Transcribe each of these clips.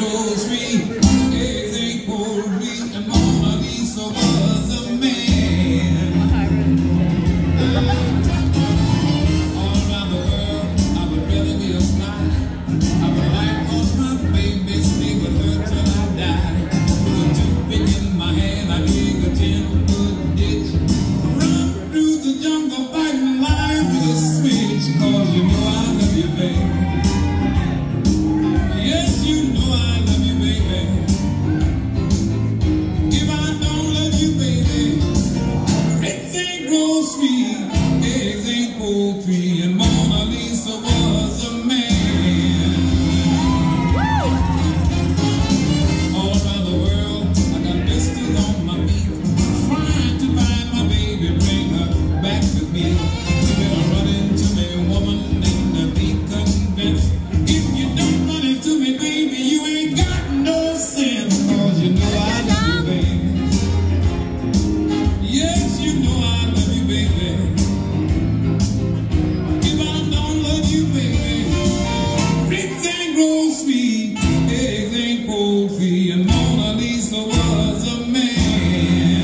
grow sweet, everything goes sweet, and Mona Lisa was a man. All around the world, I would rather be a fly. I would like for my baby stay with her till I die. With a toothpick in my hand, I dig a 10-foot ditch, run through the jungle fighting lions with a switch. 'Cause you know I love you, baby. Yes, you know I love you, baby. If I don't love you, baby, eggs ain't grow sweet, eggs ain't poultry, and Mona Lisa was a man. All around the world, I got blisters on my feet, trying to find my baby, bring her back with me. You better run into me, woman, and be convinced. If you don't run into me, baby, you ain't got no sense. 'Cause you know I love you, baby. Yes, you know I love you, baby. If I don't love you, baby, eggs ain't grow sweet, eggs ain't poultry, and Mona Lisa was a man.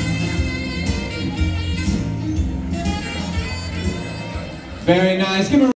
Very nice. Give him a